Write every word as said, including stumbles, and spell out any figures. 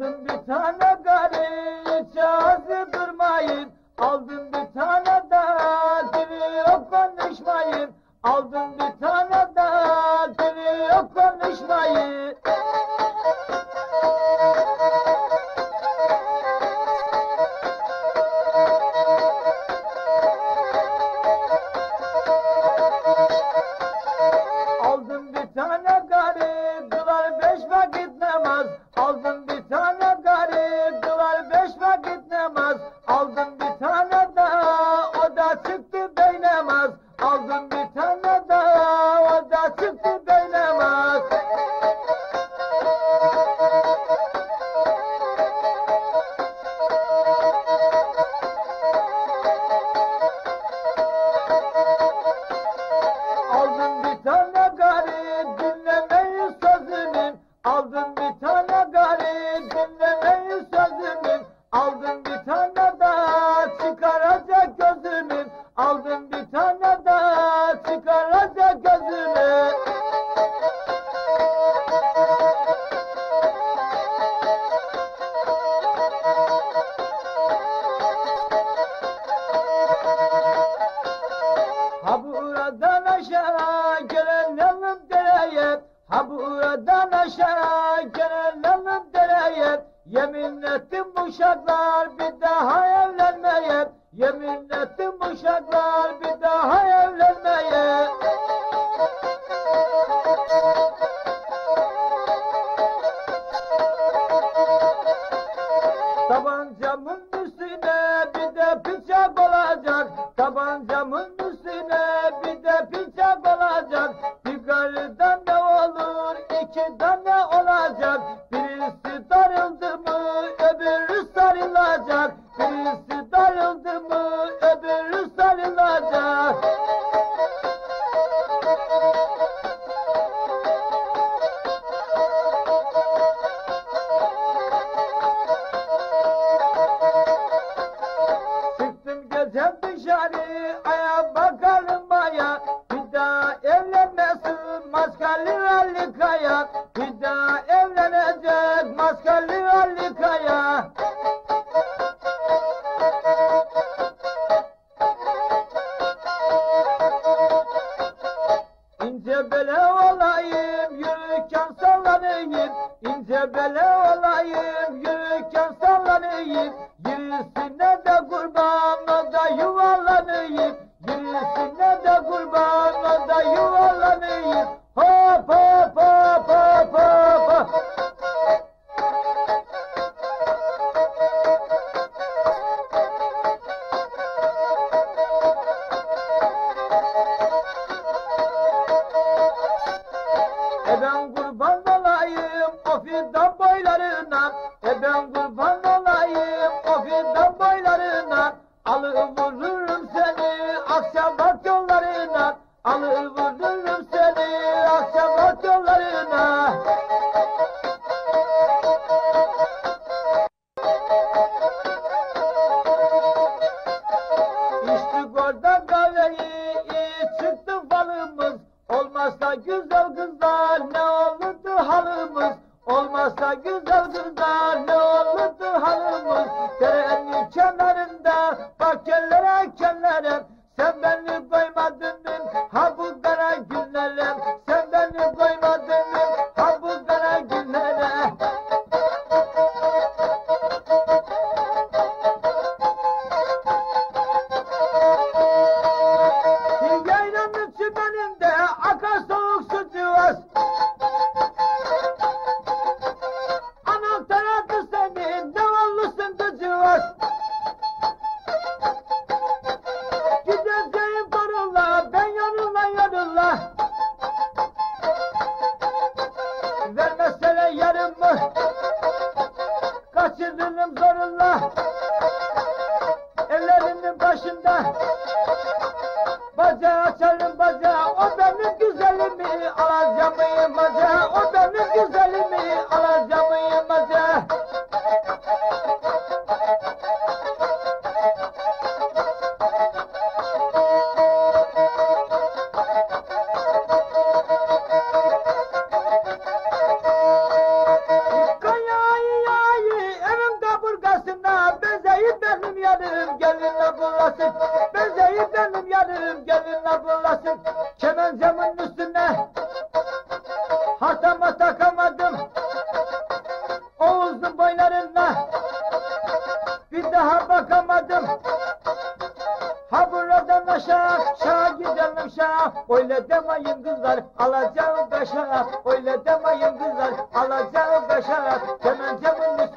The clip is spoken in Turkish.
Aldım bir tane gari, hiç ağzı durmayın. Aldım bir tane daha, dili yok konuşmayın. Aldım bir tane daha, dili yok konuşmayın. Aldım bir tane gari, kılar beş vakit namaz. Aldım bir tane gari, kılar beş vakit namaz. Aldım bir tane daha, o da çıktı beynamaz. Aldım bir tane daha, o da çıktı beynamaz. Aldım bir tane gari, dinlemeyi sözünün. Aldım bir tane gari, dinlemeyi sözünün. Aldım bir tane daha, çıkaracak gözünün. Aldım bir tane daha, çıkaracak gözünün. Ha buradan aşağı gelelim dereye. Ha buradan aşağı gelelim dereye. Yemin ettim uşaklar bir daha evlenmeye. Yemin ettim uşaklar bir daha evlenmeye. Tabancamın üstüne bir de bıçak olacak. Tabancamın üstüne bir de bıçak olacak. Bir karıdan ne olur iki tane olacak. Birisi darıldı mı öbürü sarılacak. Birisi darıldı mı öbürü sarılacak. Çıktım gecem dışarı aya bakalım aya. Bir daha evlenmesin maskalı Ali Kaya. Bir daha evlenecek maskalı Ali Kaya. İnce bele olayım yürürken sallanayım. İnce bele olayım yürürken sallanayım. Gerisine de kurban o da yuvarlanayım. Gerisine de kurban o da yuvarlanayım. Hop hop hop hop hop hop. E ben kurban olayım o fidan boylarına. E ben kurban olayım o fidan boylarına. Alır vururum seni Akçabat yollarına. Alır vururum seni Akçabat yollarına. İçtik orada kahveyi, iyi çıktı falımız. Olmazsa güzel kızlar ne olurdu halımız. Olmazsa güzel kızlar ne olurdu halımız. Derenin kenarında bak kellere kellere. Sen beni koymadın mı ha bu kara günlere. Sen beni koymadın mı ha bu kara günlere. Yaylanın çimeninde akar soğuk su cıvas. Anahtar adı senin davallısın da cıvas. Gideceğim torunla ben yanıla yanıla. Vermezsene yarımı kaçırırım zorunla. Ellerinin başında bacağı açarım bacağı. O benim güzelimi alacağım bacağı. O benim güzelimi alacağım bacağı. Kayayı daha bakamadım. Ha buradan aşağı, aşağı gidelim şaha. Öyle demeyin kızlar, alacağım kaşa. Öyle demeyin kızlar, alacağım kaşa. Kemencemin